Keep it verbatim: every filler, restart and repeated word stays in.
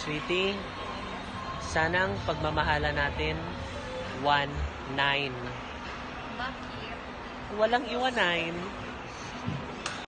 Sweetie, sanang pagmamahala natin one nine. Bakit? Walang iwa nine.